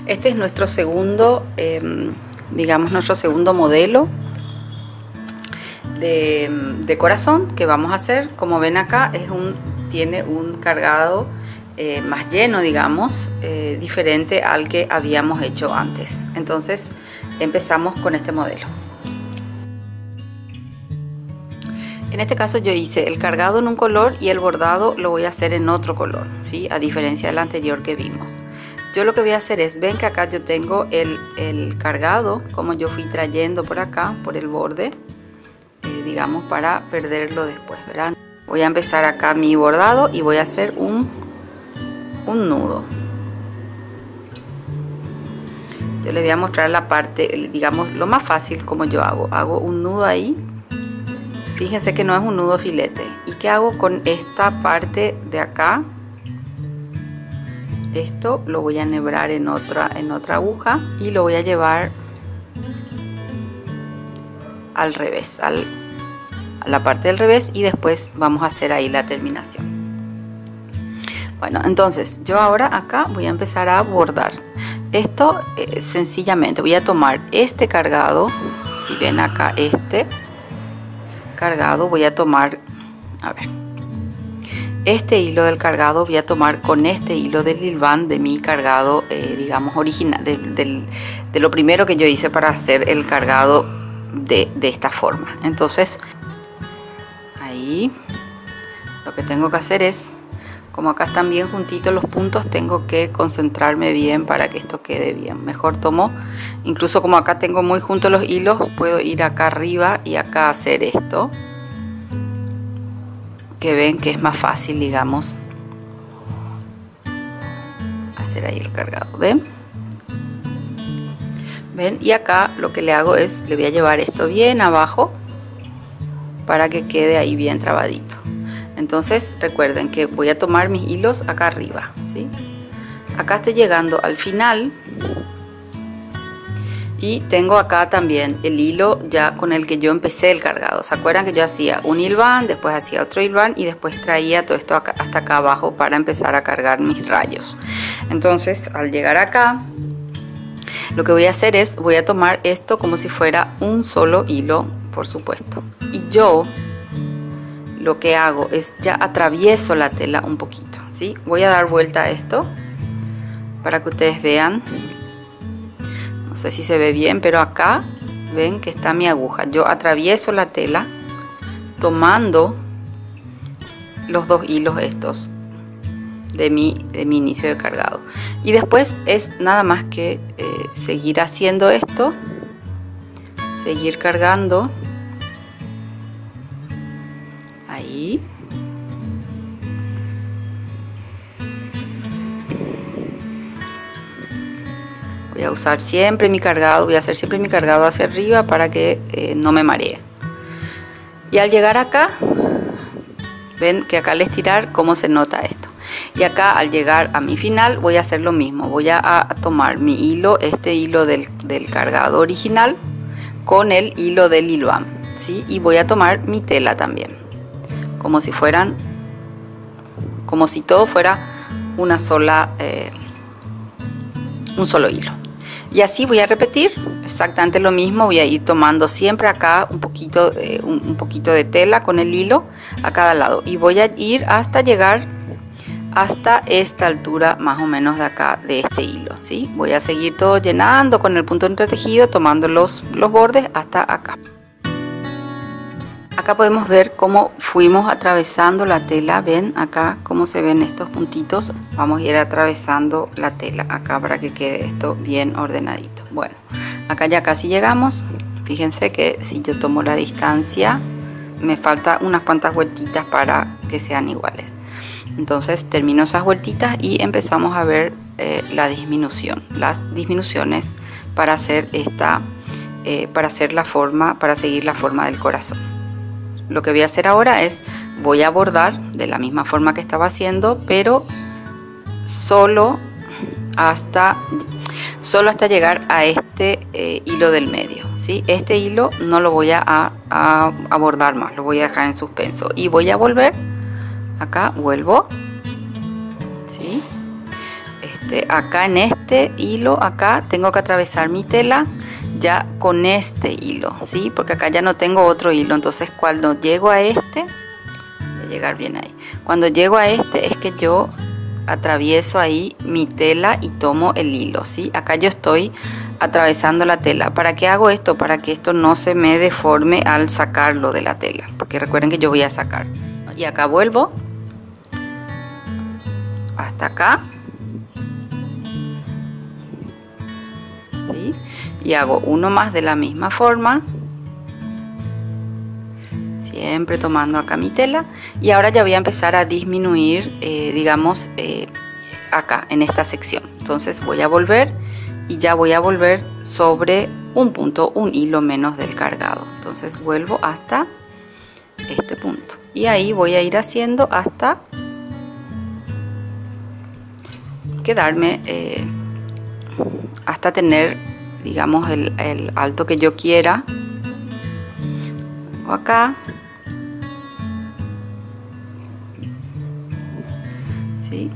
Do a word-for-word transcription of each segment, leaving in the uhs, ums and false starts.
Este es nuestro segundo, eh, digamos, nuestro segundo modelo de, de corazón que vamos a hacer. Como ven acá, es un, tiene un cargado eh, más lleno, digamos, eh, diferente al que habíamos hecho antes. Entonces empezamos con este modelo. En este caso yo hice el cargado en un color y el bordado lo voy a hacer en otro color, ¿sí? A diferencia del anterior que vimos. Yo lo que voy a hacer es, ven que acá yo tengo el, el cargado, como yo fui trayendo por acá, por el borde, eh, digamos, para perderlo después, ¿verdad? Voy a empezar acá mi bordado y voy a hacer un, un nudo. Yo les voy a mostrar la parte, digamos, lo más fácil como yo hago. Hago un nudo ahí. Fíjense que no es un nudo filete. ¿Y qué hago con esta parte de acá? Esto lo voy a enhebrar en otra, en otra aguja y lo voy a llevar al revés, al, a la parte del revés, y después vamos a hacer ahí la terminación. Bueno, entonces yo ahora acá voy a empezar a bordar. Esto eh, sencillamente voy a tomar este cargado, si ven acá este cargado, voy a tomar, a ver, este hilo del cargado voy a tomar con este hilo del hilván de mi cargado, eh, digamos, original, de, de, de lo primero que yo hice para hacer el cargado de, de esta forma. Entonces, ahí lo que tengo que hacer es, como acá están bien juntitos los puntos, tengo que concentrarme bien para que esto quede bien. Mejor tomo, incluso como acá tengo muy juntos los hilos, puedo ir acá arriba y acá hacer esto, que ven que es más fácil, digamos, hacer ahí el cargado. ¿Ven? ¿Ven? Y acá lo que le hago es, le voy a llevar esto bien abajo para que quede ahí bien trabadito. Entonces recuerden que voy a tomar mis hilos acá arriba, ¿sí? Acá estoy llegando al final y tengo acá también el hilo ya con el que yo empecé el cargado. ¿Se acuerdan que yo hacía un hilván, después hacía otro hilván y después traía todo esto acá, hasta acá abajo para empezar a cargar mis rayos? Entonces al llegar acá, lo que voy a hacer es, voy a tomar esto como si fuera un solo hilo, por supuesto. Y yo lo que hago es, ya atravieso la tela un poquito, ¿sí? Voy a dar vuelta a esto para que ustedes vean. No sé si se ve bien, pero acá ven que está mi aguja. Yo atravieso la tela tomando los dos hilos estos de mi, de mi inicio de cargado. Y después es nada más que eh, seguir haciendo esto, seguir cargando. Ahí. Voy a usar siempre mi cargado, voy a hacer siempre mi cargado hacia arriba para que eh, no me maree. Y al llegar acá, ven que acá al estirar cómo se nota esto. Y acá al llegar a mi final voy a hacer lo mismo. Voy a, a tomar mi hilo, este hilo del, del cargado original, con el hilo del hilván, ¿sí? Y voy a tomar mi tela también, como si fueran, como si todo fuera una sola, eh, un solo hilo. Y así voy a repetir exactamente lo mismo. Voy a ir tomando siempre acá un poquito, eh, un, un poquito de tela con el hilo a cada lado. Y voy a ir hasta llegar hasta esta altura más o menos de acá, de este hilo, ¿sí? Voy a seguir todo llenando con el punto entretejido, tomando los, los bordes hasta acá. Acá podemos ver cómo fuimos atravesando la tela. Ven acá cómo se ven estos puntitos. Vamos a ir atravesando la tela acá para que quede esto bien ordenadito. Bueno, acá ya casi llegamos. Fíjense que si yo tomo la distancia, me falta unas cuantas vueltitas para que sean iguales. Entonces termino esas vueltitas y empezamos a ver eh, la disminución, las disminuciones para hacer esta, eh, para hacer la forma, para seguir la forma del corazón. Lo que voy a hacer ahora es, voy a bordar de la misma forma que estaba haciendo, pero solo hasta, solo hasta llegar a este eh, hilo del medio, ¿sí? Este hilo no lo voy a, a, a bordar más, lo voy a dejar en suspenso. Y voy a volver, acá vuelvo, ¿sí? este, acá en este hilo, acá tengo que atravesar mi tela ya con este hilo, ¿sí? Porque acá ya no tengo otro hilo, entonces cuando llego a este, voy a llegar bien ahí, cuando llego a este es que yo atravieso ahí mi tela y tomo el hilo, ¿sí? Acá yo estoy atravesando la tela. ¿Para qué hago esto? Para que esto no se me deforme al sacarlo de la tela, porque recuerden que yo voy a sacar. Y acá vuelvo hasta acá, ¿sí? Y hago uno más de la misma forma, siempre tomando acá mi tela, y ahora ya voy a empezar a disminuir, eh, digamos, eh, acá en esta sección. Entonces voy a volver y ya voy a volver sobre un punto, un hilo menos del cargado. Entonces vuelvo hasta este punto y ahí voy a ir haciendo hasta quedarme, eh, hasta tener, digamos, el, el alto que yo quiera. Vengo acá, ¿sí?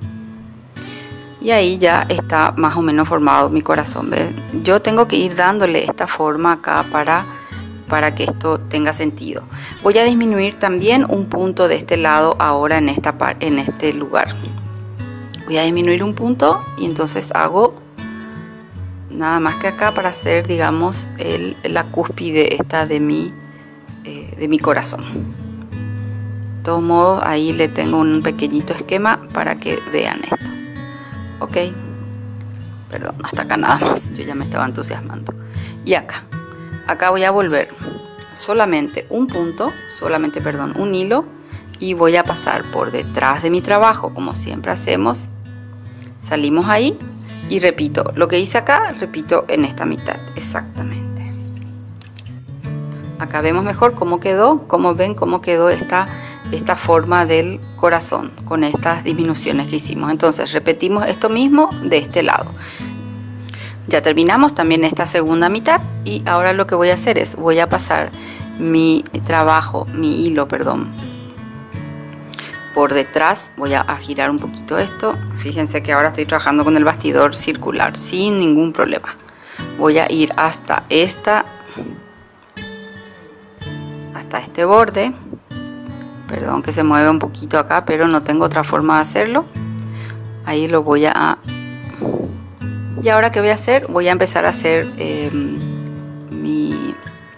Y ahí ya está más o menos formado mi corazón. ¿Ves? Yo tengo que ir dándole esta forma acá para, para que esto tenga sentido. Voy a disminuir también un punto de este lado ahora en, esta par, en este lugar. Voy a disminuir un punto y entonces hago nada más que acá para hacer, digamos, el, la cúspide esta de mi, eh, de mi corazón. De todos modos, ahí le tengo un pequeñito esquema para que vean esto. Ok, perdón, hasta acá nada más, yo ya me estaba entusiasmando. Y acá, acá voy a volver solamente un punto, solamente, perdón, un hilo, y voy a pasar por detrás de mi trabajo, como siempre hacemos. Salimos ahí y repito, lo que hice acá, repito en esta mitad, exactamente. Acá vemos mejor cómo quedó, como ven cómo quedó esta esta forma del corazón con estas disminuciones que hicimos. Entonces repetimos esto mismo de este lado. Ya terminamos también esta segunda mitad y ahora lo que voy a hacer es voy a pasar mi trabajo, mi hilo, perdón, por detrás. Voy a, a girar un poquito esto. Fíjense que ahora estoy trabajando con el bastidor circular sin ningún problema. Voy a ir hasta esta, hasta este borde. Perdón que se mueve un poquito acá, pero no tengo otra forma de hacerlo. Ahí lo voy a... Y ahora ¿qué voy a hacer? Voy a empezar a hacer eh, mi,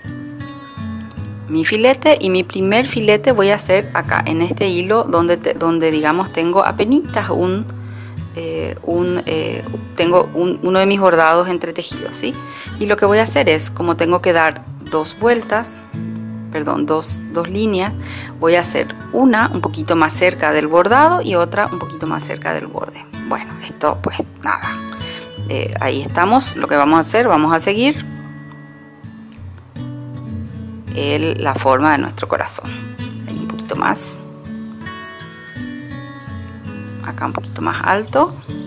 mi filete. Y mi primer filete voy a hacer acá, en este hilo, donde, te, donde digamos tengo apenitas un... Eh, un eh, tengo un, uno de mis bordados entretejidos, ¿sí? Y lo que voy a hacer es, como tengo que dar dos vueltas, perdón, dos, dos líneas, voy a hacer una un poquito más cerca del bordado y otra un poquito más cerca del borde. Bueno, esto pues nada, eh, ahí estamos. Lo que vamos a hacer, vamos a seguir el, la forma de nuestro corazón. Ahí un poquito más, acá un poquito más alto.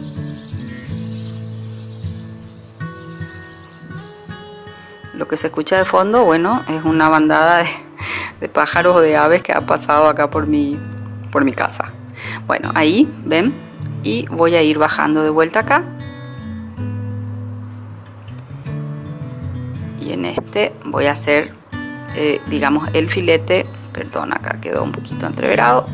Lo que se escucha de fondo, bueno, es una bandada de, de pájaros o de aves que ha pasado acá por mi, por mi casa. Bueno, ahí, ven, y voy a ir bajando de vuelta acá. Y en este voy a hacer, eh, digamos, el filete, perdón, acá quedó un poquito entreverado.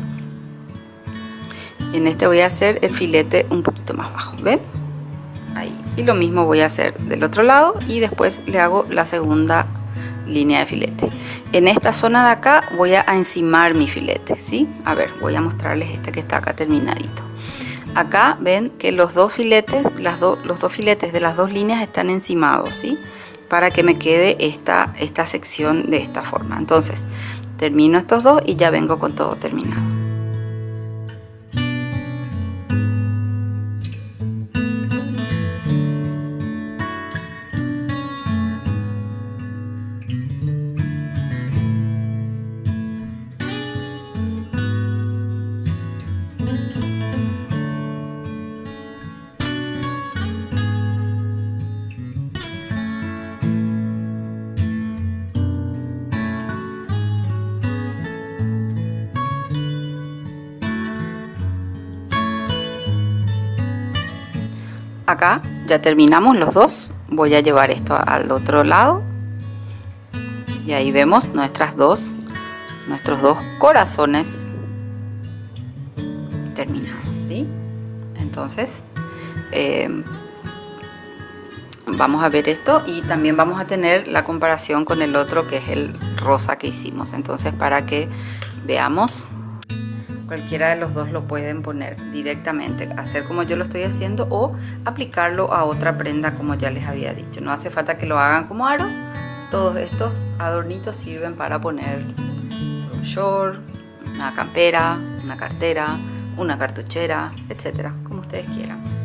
Y en este voy a hacer el filete un poquito más bajo, ¿ven? Ahí. Y lo mismo voy a hacer del otro lado y después le hago la segunda línea de filete. En esta zona de acá voy a encimar mi filete, ¿sí? A ver, voy a mostrarles este que está acá terminadito. Acá ven que los dos filetes, las do, los dos filetes de las dos líneas están encimados, ¿sí? Para que me quede esta, esta sección de esta forma. Entonces termino estos dos y ya vengo con todo terminado. acá ya terminamos los dos. Voy a llevar esto al otro lado y ahí vemos nuestras dos, nuestros dos corazones terminados, ¿sí? Entonces eh, vamos a ver esto y también vamos a tener la comparación con el otro que es el rosa que hicimos. Entonces, para que veamos, cualquiera de los dos lo pueden poner directamente, hacer como yo lo estoy haciendo o aplicarlo a otra prenda como ya les había dicho. No hace falta que lo hagan como aro. Todos estos adornitos sirven para poner un short, una campera, una cartera, una cartuchera, etcétera, como ustedes quieran.